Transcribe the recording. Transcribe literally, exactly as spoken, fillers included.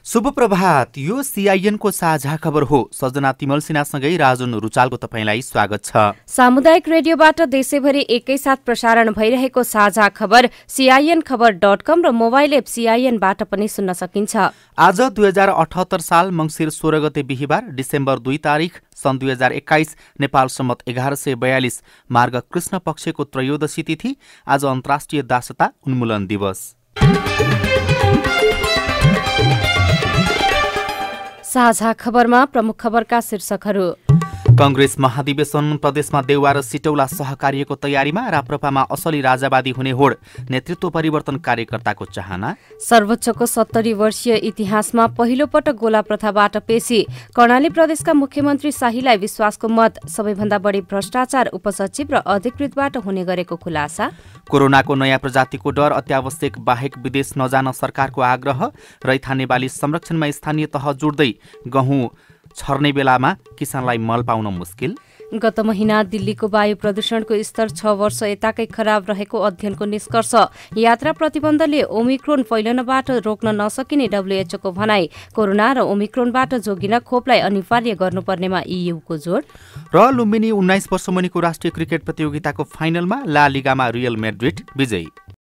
शुभ प्रभात। यो सीआईएन को साझा खबर हो। सजना तिमल सिन्हासँगै राजुन रुचालको तपाईलाई स्वागत छ। सामुदायिक रेडियोबाट देशैभरि एकैसाथ प्रसारण भइरहेको साझा खबर सीआईएन खबर डट कम र मोबाइल एप सीआईएनबाट पनि सुन्न सकिन्छ। आज दुई हजार अठहत्तर साल मंसिर सोह्र गते बिहिबार डिसेम्बर दुई तारिक सन् दुई हजार एक्काइस नेपाल सम्मत एघार सय बयालिस मार्ग कृष्ण पक्षको त्रयोदशी तिथि। आज अन्तर्राष्ट्रिय दासता उन्मूलन दिवस। साझा खबरमा प्रमुख खबरका शीर्षकहरू। कंग्रेस महाधिवेशन प्रदेशमा देउवा र सिटौला सहकार्यको तयारीमा। राप्रपामा असली राजावादी हुने होड। नेतृत्व परिवर्तन कार्यकर्ताको चाहना। सर्वोच्चको सत्तरी वर्षीय इतिहासमा पहिलो पटक गोला प्रथाबाट पेशी। कर्णाली प्रदेशका मुख्यमन्त्री शाहीलाई विश्वासको मत। सबैभन्दा बढी भ्रष्टाचार उपसचिव र अधिकृतबाट हुने गरेको खुलासा। कोरोनाको नयाँ प्रजातिको डर। अत्यावश्यक बाहेक विदेश नजान सरकारको आग्रह। रैथाने बाली संरक्षणमा स्थानीय तह जोड्दै। गहुँ छर्ने बेलामा किसानलाई मल पाउन मुस्किल। गत महिना दिल्लीको वायु प्रदूषणको स्तर छ वर्ष यताकै खराब रहेको अध्ययनको निष्कर्ष। यात्रा प्रतिबन्धले ओमिक्रोन फैलनबाट रोक्न नसकिने डब्ल्युएचओको भनाई। कोरोना र ओमिक्रोनबाट जोगिन खोपलाई अनिवार्य गर्नुपर्नेमा ईयूको जोड। र लुम्बिनी उन्नाइस वर्ष मुनिको राष्ट्रिय क्रिकेट प्रतियोगिताको फाइनलमा ला लिगामा रियल मैड्रिड विजयी।